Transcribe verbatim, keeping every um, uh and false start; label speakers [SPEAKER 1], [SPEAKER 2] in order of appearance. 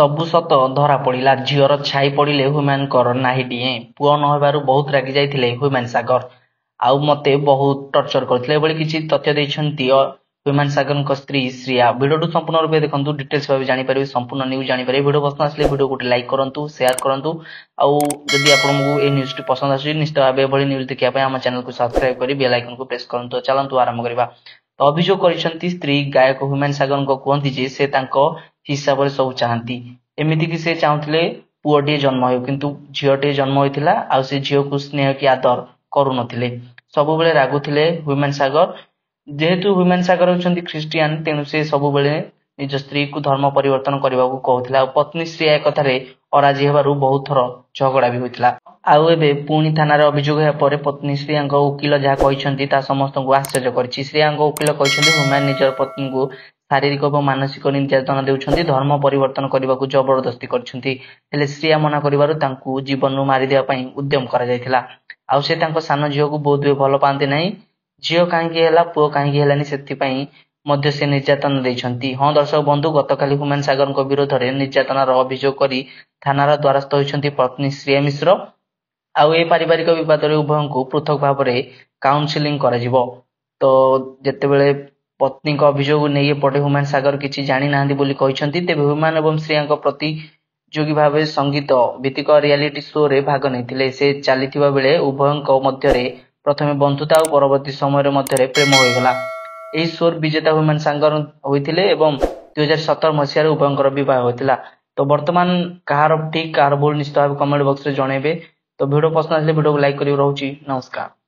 [SPEAKER 1] ସବୁ ସତ ଧରା ପଡ଼ିଲା, ଝିଅର ଛାଇ ପଡ଼ିଲେ ହ୍ୟୁମାନଙ୍କର ନାହିଁ ଡିଏଁ। ପୁଅ ନ ହେବାରୁ ବହୁତ ରାଗି ଯାଇଥିଲେ ହ୍ୟୁମାନ ସାଗର, ଆଉ ମୋତେ ବହୁତ ଟର୍ଚର କରିଥିଲେ, ଏଭଳି କିଛି ତଥ୍ୟ ଦେଇଛନ୍ତି ହ୍ୟୁମାନ ସାଗରଙ୍କ ସ୍ତ୍ରୀ ଶ୍ରିୟା। ଭିଡ଼ିଓଟି ସମ୍ପୂର୍ଣ୍ଣ ରୂପେ ଦେଖନ୍ତୁ, ଡିଟେଲ୍ସ ଭାବେ ଜାଣିପାରିବେ, ସମ୍ପୂର୍ଣ୍ଣ ନ୍ୟୁଜ୍ ଜାଣିପାରିବେ। ଭିଡ଼ିଓ ପସନ୍ଦ ଆସିଲେ ଭିଡ଼ିଓ ଗୋଟେ ଲାଇକ୍ କରନ୍ତୁ, ସେୟାର କରନ୍ତୁ, ଆଉ ଯଦି ଆପଣଙ୍କୁ ଏହି ନ୍ୟୁଜ୍ଟି ପସନ୍ଦ ଆସୁଛି ନିଶ୍ଚିତ ଭାବେ ଏଭଳି ନ୍ୟୁଜ୍ ଦେଖିବା ପାଇଁ ଆମ ଚ୍ୟାନେଲକୁ ସବସ୍କ୍ରାଇବ କରି ବେଲ୍ ଆଇକନକୁ ପ୍ରେସ୍ କରନ୍ତୁ। ଚାଲନ୍ତୁ ଆରମ୍ଭ କରିବା। ତ ଅଭିଯୋଗ କରିଛନ୍ତି ସ୍ତ୍ରୀ ଗାୟକ ହ୍ୟୁମାନ ସାଗରଙ୍କ, କୁହନ୍ତି ଯେ ସେ ତାଙ୍କ ହିସାବରେ ସବୁ ଚାହାନ୍ତି। ଏମିତିକି ସେ ଚାହୁଁଥିଲେ ପୁଅଟିଏ ଜନ୍ମ ହେଉ, କିନ୍ତୁ ଝିଅଟିଏ ଜନ୍ମ ହୋଇଥିଲା, ଆଉ ସେ ଝିଅକୁ ସ୍ନେହ କି ଆଦର କରୁନଥିଲେ, ସବୁବେଳେ ରାଗୁଥିଲେ ହ୍ୟୁମାନ ସାଗର। ଯେହେତୁ ହ୍ୟୁମାନ ସାଗର ହେଉଛନ୍ତି ଖ୍ରୀଷ୍ଟିଆନ, ତେଣୁ ସେ ସବୁବେଳେ ନିଜ ସ୍ତ୍ରୀକୁ ଧର୍ମ ପରିବର୍ତ୍ତନ କରିବାକୁ କହୁଥିଲା, ଆଉ ପତ୍ନୀ ଶ୍ରିୟା କଥାରେ ଅରାଜି ହେବାରୁ ବହୁତ ଥର ଝଗଡ଼ା ବି ହୋଇଥିଲା। ଆଉ ଏବେ ପୁଣି ଥାନାରେ ଅଭିଯୋଗ ହେବା ପରେ ପତ୍ନୀ ଶ୍ରିୟାଙ୍କ ଓକିଲ ଯାହା କହିଛନ୍ତି ତାହା ସମସ୍ତଙ୍କୁ ଆଶ୍ଚର୍ଯ୍ୟ କରିଛି। ଶ୍ରିୟାଙ୍କ ଓକିଲ କହିଛନ୍ତି ହ୍ୟୁମାନ ନିଜର ପତ୍ନୀଙ୍କୁ ଶାରୀରିକ ଏବଂ ମାନସିକ ନିର୍ଯାତନା ଦେଉଛନ୍ତି, ଧର୍ମ ପରିବର୍ତ୍ତନ କରିବାକୁ ଜବରଦସ୍ତି କରିଛନ୍ତି। ହେଲେ ଶ୍ରିୟା ମନା କରିବାରୁ ତାଙ୍କୁ ଜୀବନରୁ ମାରିଦେବା ପାଇଁ ଉଦ୍ୟମ କରାଯାଇଥିଲା। ଆଉ ସେ ତାଙ୍କ ସାନ ଝିଅକୁ ବୋଧହୁଏ ଭଲ ପାଆନ୍ତି ନାହିଁ। ଝିଅ କାହିଁକି ହେଲା, ପୁଅ କାହିଁକି ହେଲାନି, ସେଥିପାଇଁ ମଧ୍ୟ ସେ ନିର୍ଯାତନା ଦେଇଛନ୍ତି। ହଁ ଦର୍ଶକ ବନ୍ଧୁ, ଗତକାଲି ହ୍ୟୁମାନ ସାଗରଙ୍କ ବିରୋଧରେ ନିର୍ଯାତନାର ଅଭିଯୋଗ କରି ଥାନାର ଦ୍ୱାରସ୍ଥ ହୋଇଛନ୍ତି ପତ୍ନୀ ଶ୍ରିୟା ମିଶ୍ର। ଆଉ ଏ ପାରିବାରିକ ବିବାଦରେ ଉଭୟଙ୍କୁ ପୃଥକ ଭାବରେ କାଉନସିଲିଂ କରାଯିବ। ତ ଯେତେବେଳେ ପତ୍ନୀଙ୍କ ଅଭିଯୋଗ ନେଇ ଏପଟେ ହ୍ୟୁମାନ ସାଗର କିଛି ଜାଣିନାହାନ୍ତି ବୋଲି କହିଛନ୍ତି, ତେବେ ହ୍ୟୁମାନ ଏବଂ ଶ୍ରିୟାଙ୍କ ପ୍ରତିଯୋଗୀ ଭାବେ ସଙ୍ଗୀତ ଭିତ୍ତିକ ରିଆଲିଟି ଶୋରେ ଭାଗ ନେଇଥିଲେ। ସେ ଚାଲିଥିବା ବେଳେ ଉଭୟଙ୍କ ମଧ୍ୟରେ ପ୍ରଥମେ ବନ୍ଧୁତା ଆଉ ପରବର୍ତ୍ତୀ ସମୟରେ ମଧ୍ୟରେ ପ୍ରେମ ହୋଇଗଲା। ଏହି ଶୋର ବିଜେତା ହ୍ୟୁମାନ ସାଗର ହୋଇଥିଲେ ଏବଂ ଦୁଇ ହଜାର ସତର ମସିହାରେ ଉଭୟଙ୍କର ବିବାହ ହୋଇଥିଲା। ତ ବର୍ତ୍ତମାନ କାହାର ଠିକ୍ କାହାର ଭୁଲ ନିଶ୍ଚିତ ଭାବେ କମେଣ୍ଟ ବକ୍ସରେ ଜଣେଇବେ। ତ ଭିଡ଼ିଓ ପସନ୍ଦ ଆସିଲେ ଭିଡ଼ିଓକୁ ଲାଇକ୍ କରି ରହୁଛି। ନମସ୍କାର।